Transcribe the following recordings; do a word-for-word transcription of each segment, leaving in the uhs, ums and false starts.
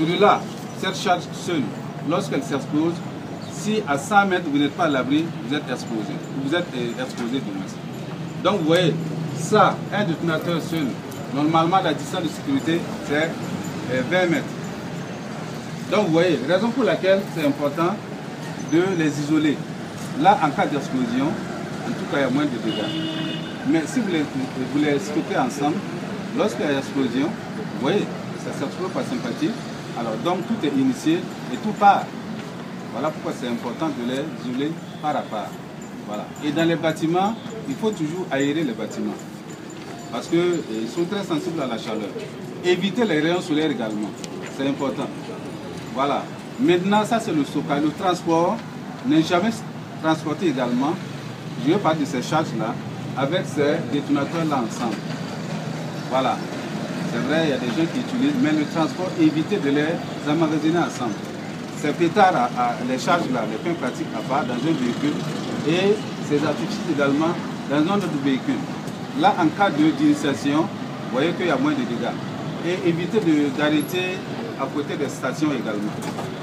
Celui-là, cette charge seule, lorsqu'elle s'expose, si à cent mètres vous n'êtes pas à l'abri, vous êtes exposé. Vous êtes exposé de moins. Donc vous voyez, ça, un détonateur seul, normalement la distance de sécurité c'est vingt mètres. Donc vous voyez, raison pour laquelle c'est important de les isoler. Là, en cas d'explosion, en tout cas il y a moins de dégâts. Mais si vous les, vous les stockez ensemble, lorsqu'il y a l'explosion, vous voyez, ça s'explose par sympathie. Alors donc tout est initié et tout part. Voilà pourquoi c'est important de les isoler part à part. Voilà. Et dans les bâtiments, il faut toujours aérer les bâtiments. Parce qu'ils sont très sensibles à la chaleur. Éviter les rayons solaires également. C'est important. Voilà. Maintenant, ça c'est le stockage. Le transport n'est jamais transporté également. Je vais parler de ces charges-là avec ces détonateurs-là ensemble. Voilà. C'est vrai, il y a des gens qui utilisent, mais le transport, évitez de les emmagasiner ensemble. Ces pétards, à, à, les charges-là, les points pratiques à part dans un véhicule et ces artifices également dans un autre véhicule. Là, en cas d'initiation, vous voyez qu'il y a moins de dégâts. Et évitez d'arrêter à côté des stations également.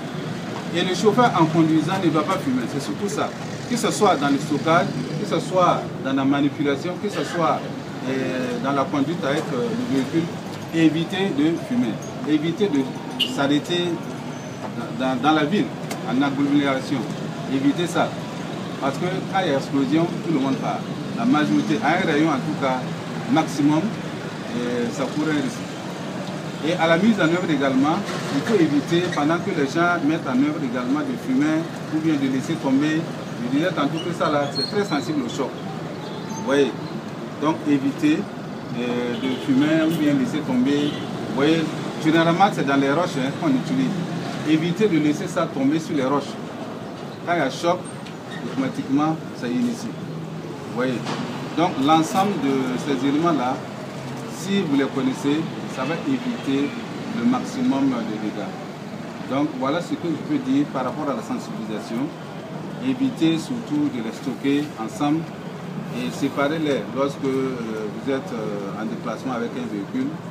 Et le chauffeur en conduisant ne doit pas fumer, c'est surtout ça. Que ce soit dans le stockage, que ce soit dans la manipulation, que ce soit euh, dans la conduite avec euh, le véhicule, évitez de fumer. Évitez de s'arrêter dans, dans, dans la ville, en agglomération. Évitez ça. Parce que quand il y a explosion, tout le monde part. La majorité, à un rayon en tout cas, maximum, et ça pourrait un risque. Et à la mise en œuvre également, il faut éviter, pendant que les gens mettent en œuvre également de fumer ou bien de laisser tomber. Je disais tantôt que ça là, c'est très sensible au choc. Vous voyez. Donc évitez euh, de fumer ou bien laisser tomber. Vous voyez, généralement c'est dans les roches hein, qu'on utilise. Évitez de laisser ça tomber sur les roches. Quand il y a choc, automatiquement ça initie. Vous voyez. Donc l'ensemble de ces éléments-là, si vous les connaissez, ça va éviter le maximum de dégâts. Donc voilà ce que je peux dire par rapport à la sensibilisation. Évitez surtout de les stocker ensemble et séparez-les lorsque euh, vous êtes euh, en déplacement avec un véhicule.